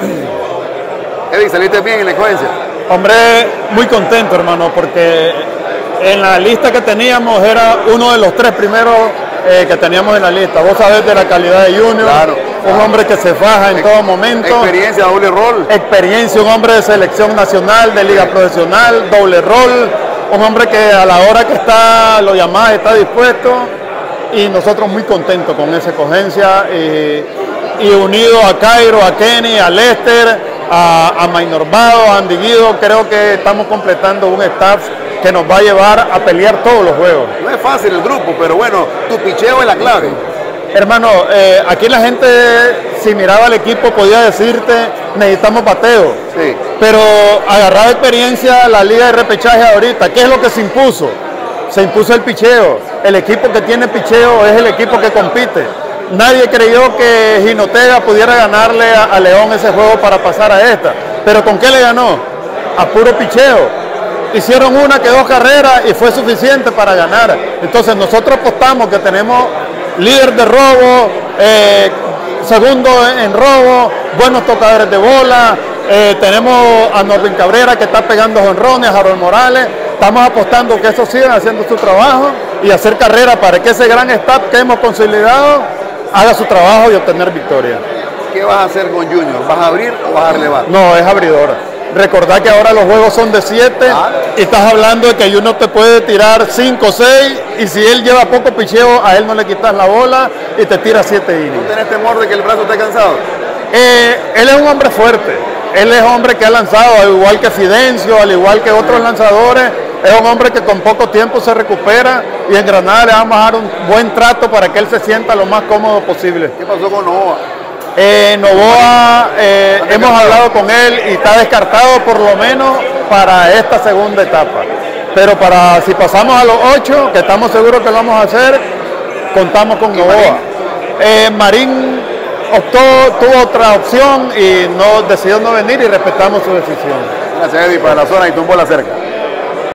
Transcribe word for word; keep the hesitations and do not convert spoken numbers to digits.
Eddie, ¿saliste bien en la escogencia? Hombre, muy contento, hermano, porque en la lista que teníamos era uno de los tres primeros eh, que teníamos en la lista. Vos sabés de la calidad de Junior, claro, un claro. hombre que se faja en Ex todo momento. Experiencia, doble rol. Experiencia, un hombre de selección nacional, de liga profesional, doble rol. Un hombre que a la hora que está, lo llamás, está dispuesto. Y nosotros muy contentos con esa escogencia. Y, y unido a Cairo, a Kenny, a Lester, a, a Maynor Vado, a Andy Guido, creo que estamos completando un staff que nos va a llevar a pelear todos los juegos. No es fácil el grupo, pero bueno, tu picheo es la clave. Hermano, eh, aquí la gente, si miraba al equipo, podía decirte, necesitamos bateo. Sí. Pero agarraba experiencia la liga de repechaje ahorita. ¿Qué es lo que se impuso? Se impuso el picheo. El equipo que tiene picheo es el equipo que compite. Nadie creyó que Jinotega pudiera ganarle a, a León ese juego para pasar a esta. ¿Pero con qué le ganó? A puro picheo. Hicieron una que dos carreras y fue suficiente para ganar. Entonces nosotros apostamos que tenemos líder de robo, eh, segundo en robo, buenos tocadores de bola, eh, tenemos a Norvin Cabrera que está pegando jonrones, a Harold Morales. Estamos apostando que esos sigan haciendo su trabajo y hacer carrera para que ese gran staff que hemos consolidado haga su trabajo y obtener victoria. ¿Qué vas a hacer con Junior? ¿Vas a abrir o vas a relevar? No, es abridora. Recordad que ahora los juegos son de siete ah. y estás hablando de que Junior te puede tirar cinco o seis y si él lleva poco picheo, a él no le quitas la bola y te tira siete innings. ¿No tenés temor de que el brazo esté cansado? Eh, él es un hombre fuerte. Él es hombre que ha lanzado, al igual que Fidencio, al igual que otros lanzadores. Es un hombre que con poco tiempo se recupera y en Granada le vamos a dar un buen trato para que él se sienta lo más cómodo posible. ¿Qué pasó con Novoa? Eh, Novoa, eh, hemos hablado con él y está descartado por lo menos para esta segunda etapa. Pero para si pasamos a los ocho, que estamos seguros que lo vamos a hacer, contamos con Novoa. Marín? Eh, Marín optó, tuvo otra opción y no decidió no venir y respetamos su decisión. Gracias, Eddie, para la zona y tumbó la cerca.